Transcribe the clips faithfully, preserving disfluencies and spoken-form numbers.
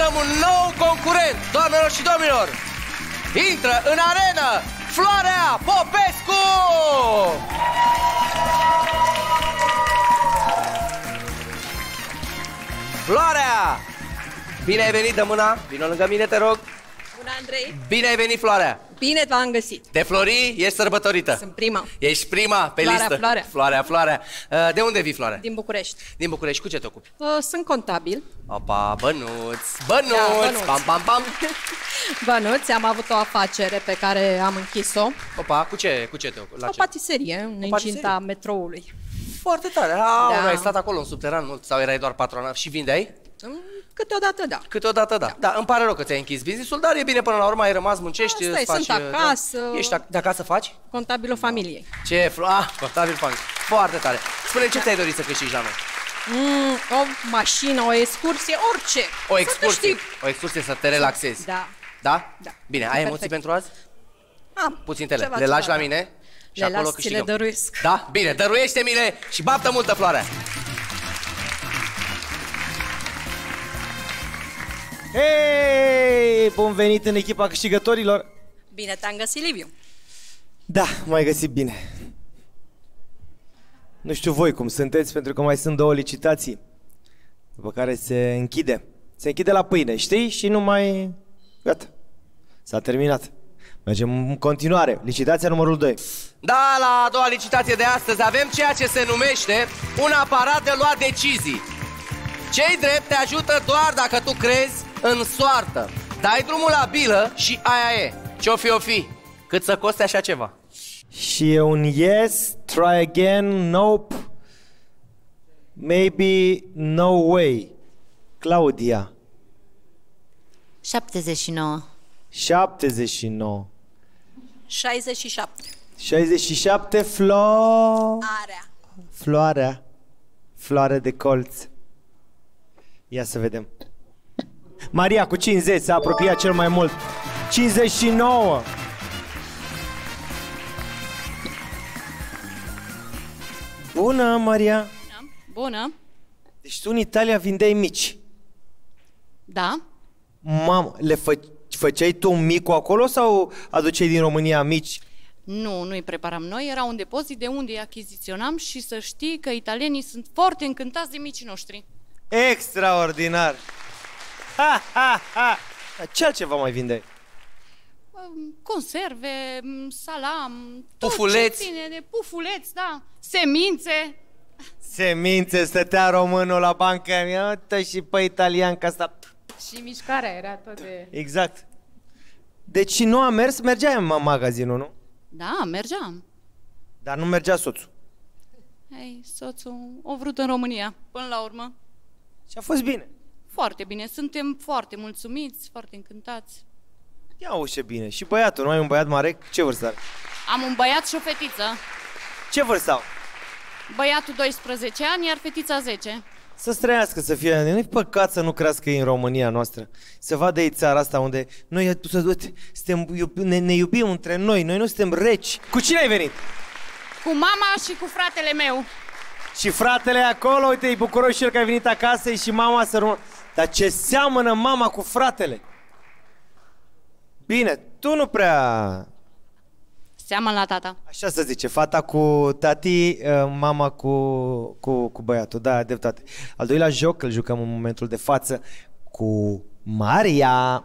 prezentăm un nou concurent, doamnelor și domnilor. Intră în arenă Floarea Popescu! Floarea! Bine ai venit, dă mâna, vină lângă mine, te rog. Bună, Andrei! Bine ai venit, Floarea! Bine v-am găsit! Te flori, ești sărbătorită. Sunt prima. Ești prima pe Floarea, listă. Floarea. Floarea, Floarea. De unde vii, Floarea? Din București. Din București. Cu ce te ocupi? Uh, sunt contabil. Opa, bănuț, bănuț, Da, bănuț. pam, pam, pam. Bănuți, am avut o afacere pe care am închis-o. Opa, cu ce, cu ce te ocupi? La O ce? patiserie în incinta patiserie? metroului. Foarte tare. A, Da. ai stat acolo în subteran mult sau erai doar patronat și vindeai? Mm, Câteodată, da. Câteodată, da. Da, îmi pare rău că ți-ai închis business-ul, dar e bine până la urmă, ai rămas, muncești, Asta e, îți faci... sunt acasă. Da. Ești ac- de acasă faci? Contabilul familiei. Ce, Flo- ah, contabil familie. Foarte tare. Spune ce ți-ai dorit să câștigi la noi? Mm, o mașină, o excursie, orice. O Să excursie. câștig. O excursie să te relaxezi. Da. Da? Da. Bine, ai Perfect. emoții pentru azi? Am. Puțin tele. Ceva, Le lași ceva, la da. mine? Și Le acolo las, ți le câștigăm. dăruiesc. Da? Bine, dăruiește-mi-le și baftă multă, Floarea. Hei, bun venit în echipa câștigătorilor. Bine te-am găsit, Liviu. Da, m-ai găsit bine. Nu știu voi cum sunteți, pentru că mai sunt două licitații, după care se închide. Se închide la pâine, știi? Și nu mai... Gata. S-a terminat. Mergem în continuare. Licitația numărul doi. Da, la a doua licitație de astăzi avem ceea ce se numește un aparat de luat decizii. Cei drept te ajută doar dacă tu crezi în soartă. Dai drumul la bilă și aia e. Ce-o fi, o fi. Cât să coste așa ceva? Și e un yes, try again, nope, maybe, no way. Claudia. șaptezeci și nouă. șaptezeci și nouă. șaizeci și șapte. șaizeci și șapte, Flo... Area. Floarea. Floare de colț. Ia să vedem. Maria cu cincizeci s-a apropiat cel mai mult. cincizeci și nouă. Bună, Maria. Bună. Deci tu în Italia vindeai mici. Da. Mamă, le fă, făceai tu un micu acolo sau aduceai din România mici? Nu, nu-i preparam noi, era un depozit de unde îi achiziționam și să știi că italienii sunt foarte încântați de micii noștri. Extraordinar. Ha, ha, ha. Dar ce altceva mai vindeai? Conserve, salam, tot Pufuleți. ce ține de pufuleți, da, semințe. Semințe, stătea românul la bancă. Iată și pe italian ca asta. Și mișcarea era tot de... Exact. Deci nu a mers, mergea în magazinul, nu? Da, mergeam. Dar nu mergea soțul. Ei, soțul o vrut în România, până la urmă. Și a fost bine. Foarte bine, suntem foarte mulțumiți, foarte încântați. Ia ușe bine. Și băiatul, nu ai un băiat mare? Ce vârstă are? Am un băiat și o fetiță. Ce vârstă au? Băiatul doisprezece ani, iar fetița zece. Să străiască, să fie. Nu-i păcat să nu crească ei în România noastră. Să vadă ei țara asta unde noi suntem, ne, ne iubim între noi. Noi nu suntem reci. Cu cine ai venit? Cu mama și cu fratele meu. Și fratele acolo, uite, e bucuros și el că ai venit acasă și mama să rămână. Dar ce seamănă mama cu fratele? Bine, tu nu prea... Seamănă la tata. Așa se zice, fata cu tati, mama cu, cu, cu băiatul, da, dreptate. Al doilea joc, îl jucăm în momentul de față cu Maria.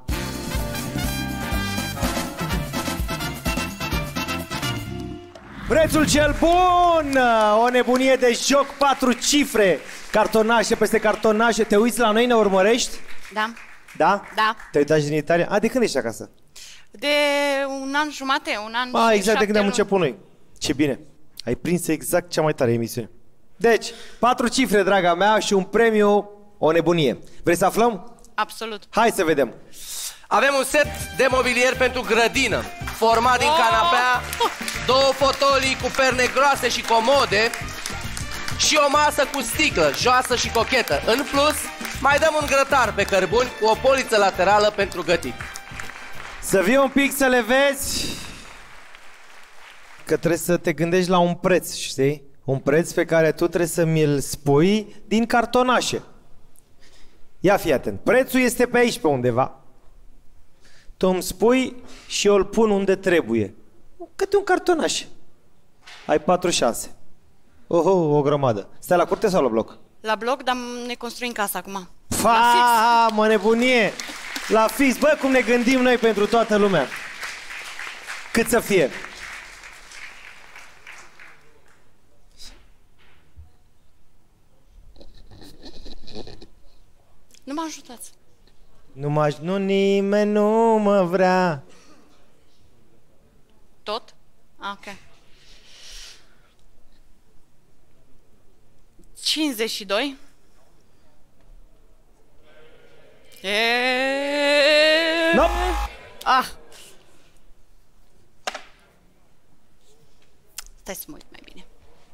Prețul cel bun, o nebunie de joc, patru cifre, cartonașe peste cartonașe. Te uiți la noi, ne urmărești? Da. Da? Da. Te-ai uitat din Italia? A, de când ești acasă? De un an jumate, un an A, și exact de când am șapte început noi. Ce bine. Ai prins exact cea mai tare emisiune. Deci, patru cifre, draga mea, și un premiu, o nebunie. Vrei să aflăm? Absolut. Hai să vedem. Avem un set de mobilier pentru grădină, format din canapea, două fotolii cu perne groase și comode și o masă cu sticlă, joasă și cochetă. În plus, mai dăm un grătar pe cărbuni cu o poliță laterală pentru gătit. Să vii un pic să le vezi, că trebuie să te gândești la un preț, știi? Un preț pe care tu trebuie să mi-l spui din cartonașe. Ia fii atent. Prețul este pe aici, pe undeva. Tu îmi spui și eu îl pun unde trebuie. Câte un cartonaș. Ai patru șanse. Oho, o grămadă. Stai la curte sau la bloc? La bloc, dar ne construim casa acum. Pa, mă nebunie! La fix. Bă, cum ne gândim noi pentru toată lumea. Cât să fie? Nu mă ajutați. Nu mă, nu nimeni nu mă vrea. Tot? Ah, ok. cincizeci și doi. E... Nope. Ah. Stai să mă uit mai bine.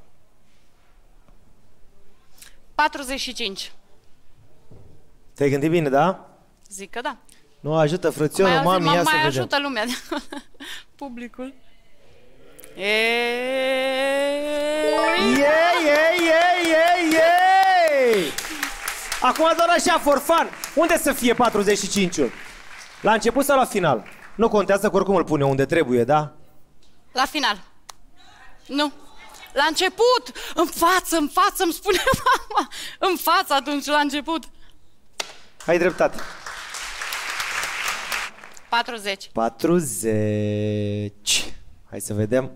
patruzeci și cinci. Te-ai gândit bine, da? Zic că da. Nu ajută frățiorul, mami, ia să mai vedem. ajută lumea. Publicul. E... Ei, ei, ei, ei, ei! Acum doar așa, for fun. Unde să fie patruzeci și cinci-ul? La început sau la final? Nu contează că oricum îl pune unde trebuie, da? La final. Nu. La început! În față, în față, îmi spune mama! În față atunci, la început. Ai dreptate. patruzeci. patruzeci. Hai să vedem.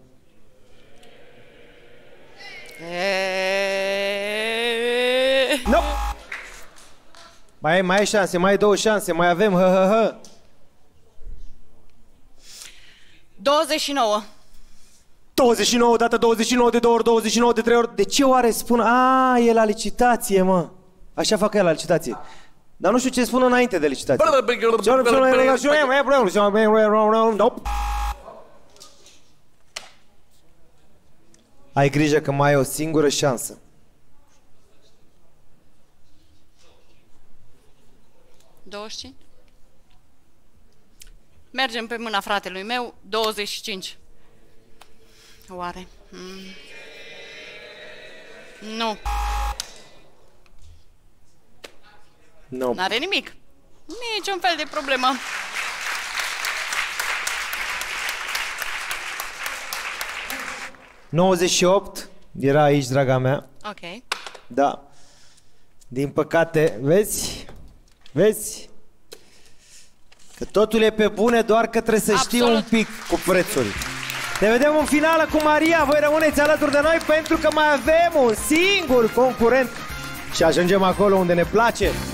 E... No! Mai ai, mai ai șanse, mai ai două șanse, mai avem, hă, hă, hă. douăzeci și nouă. douăzeci și nouă dată douăzeci și nouă de două ori, douăzeci și nouă de trei ori. De ce oare spun? A, e la licitație, mă. Așa fac ea la licitație. Dar nu știu ce spun înainte de licitație. Nope. Ai grijă că mai ai o singură șansă. douăzeci și cinci. Mergem pe mâna fratelui meu, douăzeci și cinci. Oare? Mm. Nu. No. N-are nimic. Niciun fel de problemă. nouăzeci și opt era aici, draga mea. Ok. Da. Din păcate, vezi? Vezi? Că totul e pe bune, doar că trebuie să știi un pic cu prețuri. Ne vedem în finală cu Maria. Voi rămâneți alături de noi pentru că mai avem un singur concurent și ajungem acolo unde ne place.